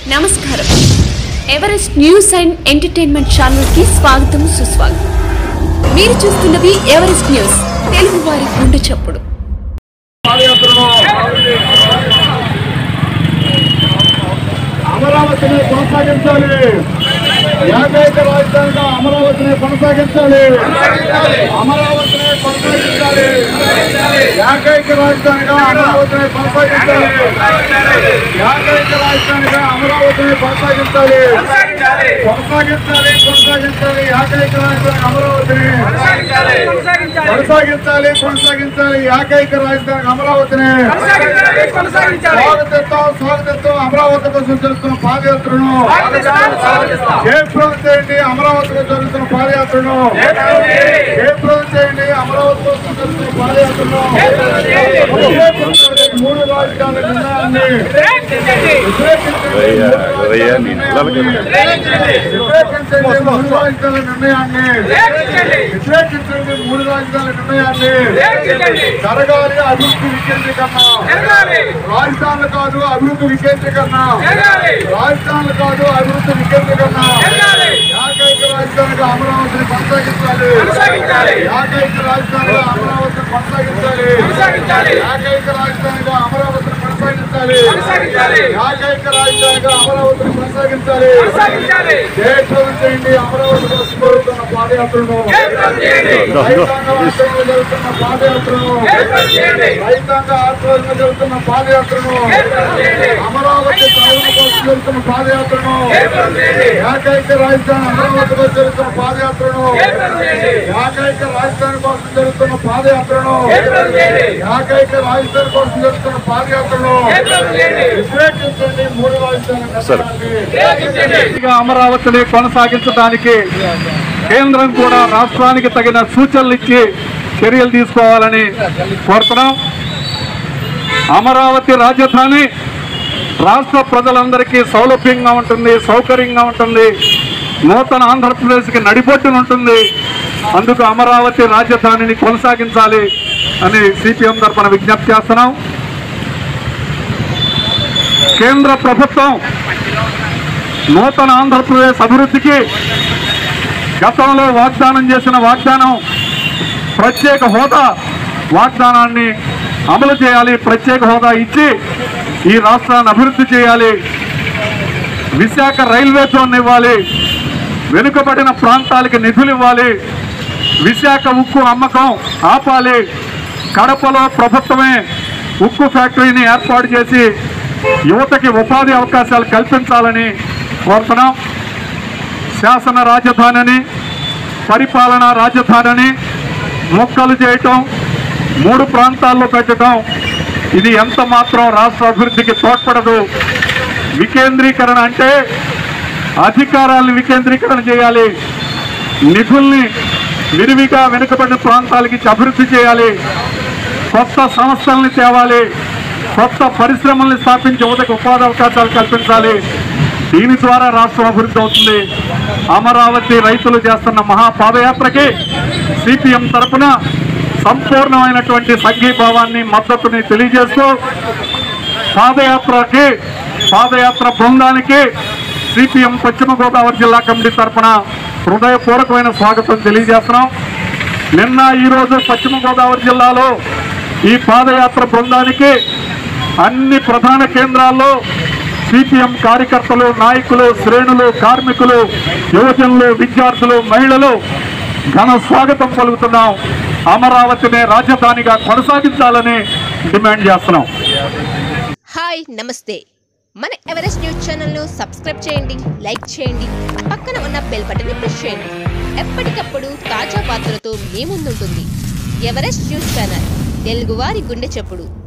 నమస్కారం. Everest news and entertainment channel కి స్వాగతం సుస్వాగతం. మీరు చూస్తున్నది ఎవరెస్ట్ న్యూస్, తెలుగు వారి గుండె చప్పుడు. అమరావతిని కొనసాగించాలి, ఏకైక రాజధానిగా అమరావతిని కొనసాగించాలి, అమరావతిని కొనసాగించాలి, ఏకైక రాజధానిగా అమరావతిని కొనసాగించాలి, ఏకైక రాజధానిగా అమరావతిని కొనసాగించాలి, కొనసాగించాలి, కొనసాగించాలి, ఏకైక రాజధాని అమరావతిని కొనసాగించాలి, కొనసాగించాలి, ఏకైక రాజధాని అమరావతిని స్వాగతిస్తాం, స్వాగతిస్తాం. అమరావతి కోసం జరుగుతున్న పాదయాత్రను జయప్రదం చేయండి. అమరావతి కోసం జరుగుతున్న పాదయాత్రను జయప్రదం చేయండి. అమరావతి కోసం జరుగుతున్న పాదయాత్రను మూడు రాజధానుల నిర్ణయాన్ని వ్యతిరేకించండి. మూడు రాజధానుల నిర్ణయాన్ని జరగాలి. అభివృద్ధి వికేంద్రీకరణ, రాజధానులు కాదు అభివృద్ధి వికేంద్రీకరణ, రాజధానులు కాదు అభివృద్ధి వికేంద్రీకరణ, ఏకైక రాజధానిగా అమరావతిని కొనసాగించాలి, ఏకైక రాజధానిగా అమరావతిని కొనసాగించాలి, ఏకైక రాజధానిగా అమరావతిని కొనసాగించాలి, ఏకైక రాజధానిగా అమరావతిని కొనసాగించాలి. జయప్రదం చేయండి. అమరావతి కోసం జరుగుతున్న పాదయాత్రను, రైతాంగ ఆధ్వర్యంలో జరుగుతున్న పాదయాత్రను, రైతాంగ ఆధ్వర్యంలో జరుగుతున్న పాదయాత్రను, అమరావతి సాధన కోసం జరుగుతున్న పాదయాత్రను, ఏకైక రాజధాని అమరావతి కోసం జరుగుతున్న పాదయాత్రను, ఏకైక రాజధాని కోసం జరుగుతున్న పాదయాత్రను, ఏకైక రాజధాని కోసం జరుగుతున్న పాదయాత్రను వ్యతిరేకించండి. మూడు రాజధాని అమరావతిని కొనసాగించడానికి కేంద్రం కూడా రాష్ట్రానికి తగిన సూచనలు ఇచ్చి చర్యలు తీసుకోవాలని కోరుతున్నాం. అమరావతి రాజధాని రాష్ట్ర ప్రజలందరికీ సౌలభ్యంగా ఉంటుంది, సౌకర్యంగా ఉంటుంది, నూతన ఆంధ్రప్రదేశ్కి నడిబొట్టున ఉంటుంది. అందుకు అమరావతి రాజధానిని కొనసాగించాలి అని సిపిఎం తరఫున విజ్ఞప్తి చేస్తున్నాం. కేంద్ర ప్రభుత్వం నూతన ఆంధ్రప్రదేశ్ అభివృద్ధికి గతంలో వాగ్దానం చేసిన వాగ్దానం ప్రత్యేక హోదా వాగ్దానాన్ని అమలు చేయాలి. ప్రత్యేక హోదా ఇచ్చి ఈ రాష్ట్రాన్ని అభివృద్ధి చేయాలి. విశాఖ రైల్వే జోన్ ఇవ్వాలి, వెనుకబడిన ప్రాంతాలకి నిధులు ఇవ్వాలి, విశాఖ ఉక్కు అమ్మకం ఆపాలి, కడపలో ప్రభుత్వమే ఉక్కు ఫ్యాక్టరీని ఏర్పాటు చేసి యువతకి ఉపాధి అవకాశాలు కల్పించాలని కోరుతున్నాం. శాసన రాజధానిని, పరిపాలనా రాజధానిని మొక్కలు చేయటం, మూడు ప్రాంతాల్లో పెట్టడం ఇది ఎంత మాత్రం రాష్ట్ర అభివృద్ధికి తోడ్పడదు. వికేంద్రీకరణ అంటే అధికారాలను వికేంద్రీకరణ చేయాలి, నిధుల్ని విరివిగా వెనుకబడిన ప్రాంతాలకి అభివృద్ధి చేయాలి, కొత్త సంస్థల్ని తేవాలి, కొత్త పరిశ్రమల్ని స్థాపించి యువతకు ఉపాధి అవకాశాలు కల్పించాలి. దీని ద్వారా రాష్ట్రం అభివృద్ధి అవుతుంది. అమరావతి రైతులు చేస్తున్న మహాపాదయాత్రకి సిపిఎం తరఫున సంపూర్ణమైనటువంటి సంఘీభావాన్ని, మద్దతుని తెలియజేస్తూ పాదయాత్ర బృందానికి సిపిఎం పశ్చిమ గోదావరి జిల్లా కమిటీ తరఫున హృదయపూర్వకమైన స్వాగతం తెలియజేస్తున్నాం. నిన్న ఈరోజు పశ్చిమ గోదావరి జిల్లాలో ఈ పాదయాత్ర బృందానికి అన్ని ప్రధాన కేంద్రాల్లో సిపిఎం కార్యకర్తలు, నాయకులు, శ్రేణులు, కార్మికులు, యువజనులు, విద్యార్థులు, మహిళలు ఘన స్వాగతం పలుకుతున్నాం. అమరావతిని రాజధానిగా కొనసాగించాలని డిమాండ్ చేస్తున్నాం. హాయ్, నమస్తే. మన ఎవరెస్ట్ న్యూస్ ఛానల్ను సబ్స్క్రైబ్ చేయండి, లైక్ చేయండి, పక్కన ఉన్న బెల్ బటన్ని ప్రెస్ చేయండి. ఎప్పటికప్పుడు తాజా వార్తలతో మీ ముందుంటుంది ఎవరెస్ట్ న్యూస్ ఛానల్, తెలుగువారి గుండె చప్పుడు.